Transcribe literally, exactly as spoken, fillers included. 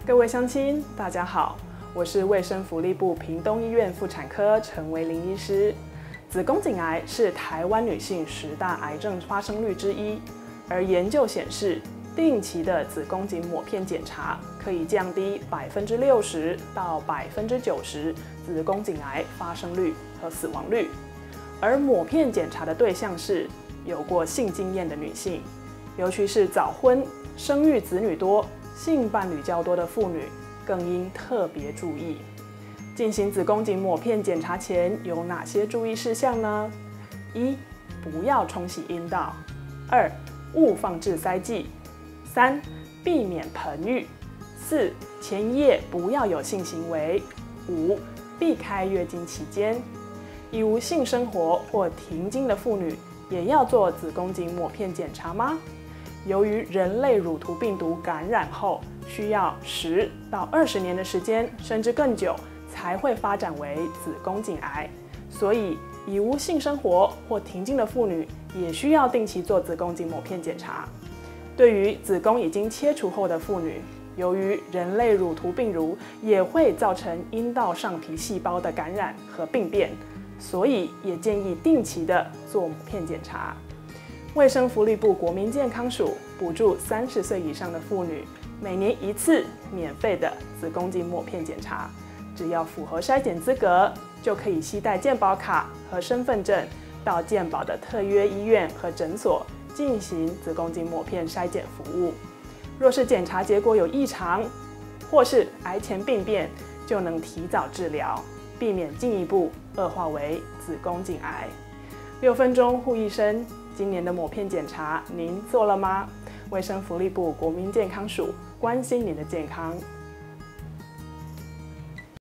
各位乡亲，大家好，我是卫生福利部屏东医院妇产科陈维玲医师。子宫颈癌是台湾女性十大癌症发生率之一，而研究显示，定期的子宫颈抹片检查可以降低百分之六十到百分之九十子宫颈癌发生率和死亡率。而抹片检查的对象是有过性经验的女性，尤其是早婚、生育子女多、性伴侣较多的妇女，更应特别注意。进行子宫颈抹片检查前有哪些注意事项呢？一、不要冲洗阴道；二、勿放置塞剂；三、避免盆浴；四、前一夜不要有性行为；五、避开月经期间。已无性生活或停经的妇女也要做子宫颈抹片检查吗？由于人类乳突病毒感染后，需要十到二十年的时间，甚至更久，才会发展为子宫颈癌。所以，已无性生活或停经的妇女也需要定期做子宫颈抹片检查。对于子宫已经切除后的妇女，由于人类乳突病毒也会造成阴道上皮细胞的感染和病变，所以也建议定期的做抹片检查。卫生福利部国民健康署补助三十岁以上的妇女每年一次免费的子宫颈抹片检查，只要符合筛检资格，就可以携带健保卡和身份证到健保的特约医院和诊所进行子宫颈抹片筛检服务。若是检查结果有异常，或是癌前病变，就能提早治疗，避免进一步恶化为子宫颈癌。六分钟护一生，今年的抹片检查您做了吗？卫生福利部国民健康署关心您的健康。